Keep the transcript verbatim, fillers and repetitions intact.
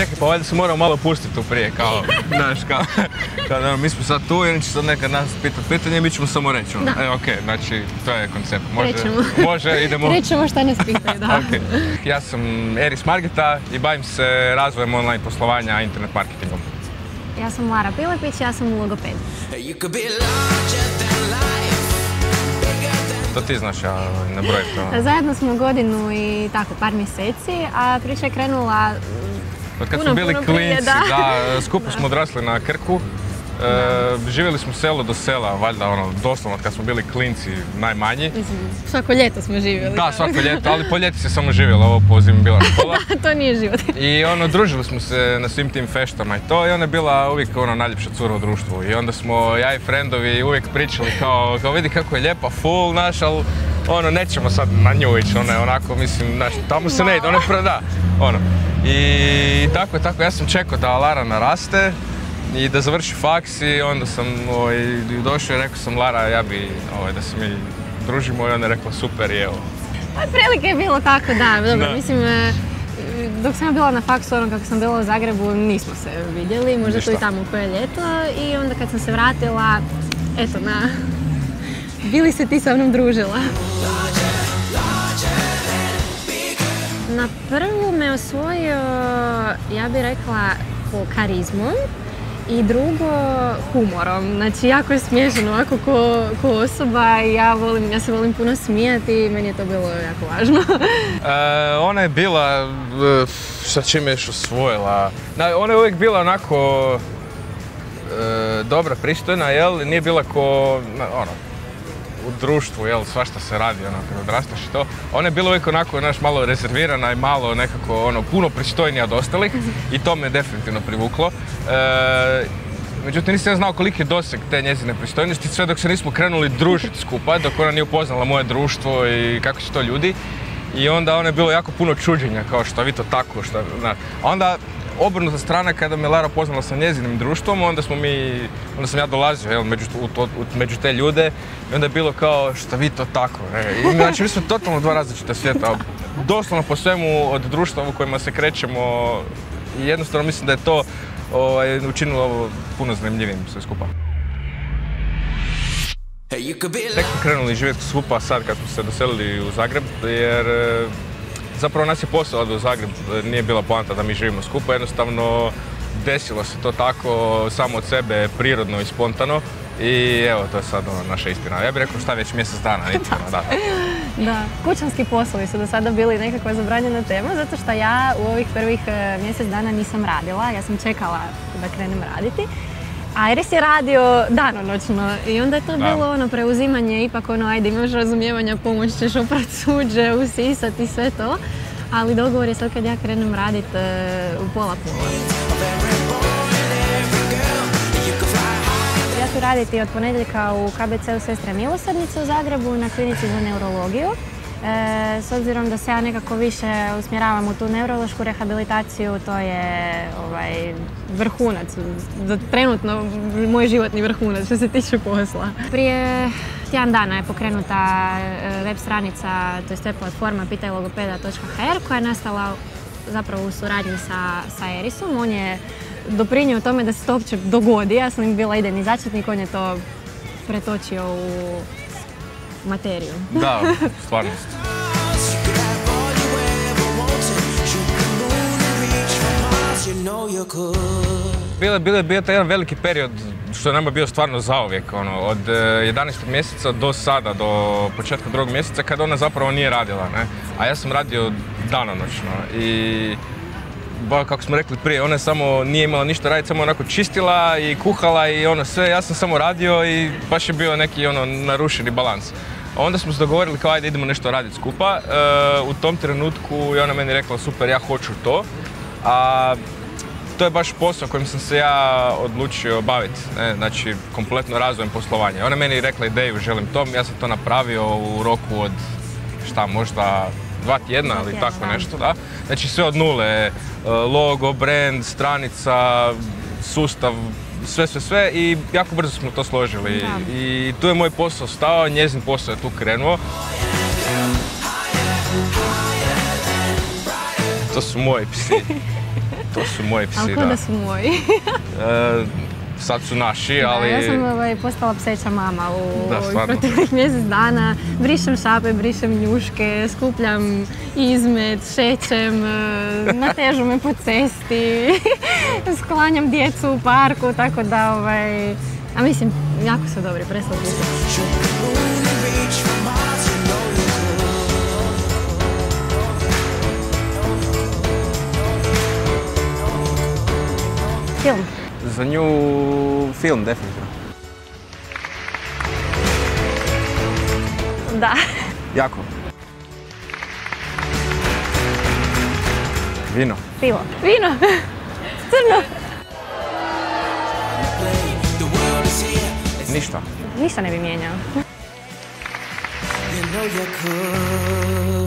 čekaj, pa valjda se moramo malo pustiti tu prije, kao, znaš, kao, kao da mi smo sad tu i oni će sad nekad nas pitati pitanje i mi ćemo samo reći, ono, e, okej, okay, znači, to je koncept, može, može, idemo. Rećemo šta nas pitaju, da. Okay. Ja sam Eris Margeta i bavim se razvojem online poslovanja, internet marketingom. Ja sam Lara Pilepić, ja sam logoped. To ti znaš, ja ne brojim to. Zajedno smo godinu i tako, par mjeseci, a priča je krenula od kad puno, smo bili puno klinci, prije, da. da, skupo smo odrasli na Krku. E, živjeli smo selo do sela, valjda ono, doslovno od kad smo bili klinci najmanji. Mislim, svako ljeto smo živjeli. Da, svako ljeto, ali po ljeti se samo živjelo, ovo po zimi bila škola. To nije život. I ono, družili smo se na svim tim feštama i to, i ona je bila uvijek ono najljepša cura u društvu. I onda smo, ja i frendovi, uvijek pričali kao, kao vidi kako je lijepa, full, naš, ali ono, nećemo sad na nju ići, ono je onako, mislim, naš, tamo se ne ide, ono je preda, ono. I tako je, tako, ja sam čekao da Lara naraste i da završi faks i onda sam ovaj, došao i rekao sam Lara, ja bi ovaj, da se mi družimo i ona je rekla super i evo. Pa prilike je bilo tako, da, dobro, da. Mislim, dok sam bila na faksu, ono kako sam bila u Zagrebu, nismo se vidjeli, možda Ništa. Tu i tamo koje ljeto i onda kad sam se vratila, eto, na, bili se ti sa mnom družila. Na prvu me osvojio, ja bih rekla, po karizmom. I drugo, humorom. Znači, jako je smiješan ovako ko, ko osoba i ja, volim, ja se volim puno smijati i meni je to bilo jako važno. e, ona je bila, sa čim je još osvojila, ona je uvijek bila onako e, dobra, pristojna, jel? Nije bila ko, ono, u društvu, jel, svašta se radi, ono, kad odrastaš i to. Ona je bila uvijek onako, znaš, malo rezervirana i malo nekako, ono, puno pristojnija od ostalih i to me definitivno privuklo. E, međutim, nisam znao koliki je doseg te njezine pristojnosti sve dok se nismo krenuli družiti skupa, dok ona nije upoznala moje društvo i kako su to ljudi. I onda ona je bilo jako puno čuđenja, kao što vi to tako, što, znaš. A onda, obrnuta strana, kada me Lara poznala sa njezinim društvom, onda smo mi, onda sam ja dolazio, jel, među, u to, u, među te ljude i onda je bilo kao, šta vi to tako, ne? I, znači, mi smo totalno dva različita svijeta, doslovno po svemu od društva u kojima se krećemo i jednostavno mislim da je to ovaj, učinilo ovo puno zanimljivim sve skupa. Tek smo krenuli živjeti skupa sad kad smo se doselili u Zagreb, jer zapravo nas je posao do Zagreb, nije bila poanta da mi živimo skupa, jednostavno desilo se to tako samo od sebe, prirodno i spontano i evo, to je sad ono, naša istina. Ja bih rekao šta već mjesec dana, istina, da. Da, kućanski poslovi su do sada bili nekakva zabranjena tema, zato što ja u ovih prvih mjesec dana nisam radila, ja sam čekala da krenem raditi. A Eris je radio danonoćno i onda je to da. Bilo ono preuzimanje, ipak ono, ajde, imaš razumijevanja, pomoć ćeš oprat suđe, usisati sve to. Ali dogovor je sad kad ja krenem radit uh, u pola pola. Ja ću raditi od ponedjeljka u K B C-u Sestre Milosrdnice u Zagrebu na klinici za neurologiju. E, s obzirom da se ja nekako više usmjeravam u tu neurološku rehabilitaciju, to je ovaj, vrhunac, trenutno moj životni vrhunac što se tiče posla. Prije tjedan dana je pokrenuta web stranica, to je web platforma pitaj logopeda točka h r koja je nastala zapravo u suradnji sa, sa Erisom. On je doprinio tome da se to uopće dogodi, ja sam bila idejni začetnik, on je to pretočio u materiju. Da, stvarnost. Bilo je bio, bio taj jedan veliki period što je nama bio stvarno zauvijek, ono, od jedanaestog mjeseca do sada, do početka drugog mjeseca, kada ona zapravo nije radila, ne? A ja sam radio danonoćno i ba, kako smo rekli prije, ona samo nije imala ništa raditi, samo onako čistila i kuhala i ono sve, ja sam samo radio i baš je bio neki ono narušeni balans. Onda smo se dogovorili kao ajde idemo nešto raditi skupa, e, u tom trenutku je ona meni rekla super, ja hoću to, a to je baš posao kojim sam se ja odlučio baviti, ne? Znači kompletno razvojem poslovanja. Ona meni rekla ideju, želim to, ja sam to napravio u roku od šta, možda dva tjedna ili tako nešto, da. Znači sve od nule, logo, brand, stranica, sustav, sve, sve, sve i jako brzo smo to složili. Da. I tu je moj posao stao, njezin posao je tu krenuo. To su moji psi. To su moji psi, Ali ko da su moji? E, sad su naši, ali... Da, ja sam ovaj, postala pseća mama u Da, stvarno. proteklih mjesec dana. Brišem šape, brišem njuške, skupljam izmet, šećem, e, natežu me po cesti, sklanjam djecu u parku, tako da, ovaj, a mislim, jako su dobri, preslatki su. Film. Za nju film, definitivno. Da. Jako. Vino. Pivo. Vino. Crno. Ništa. Ništa ne bi mijenjao. You know you could.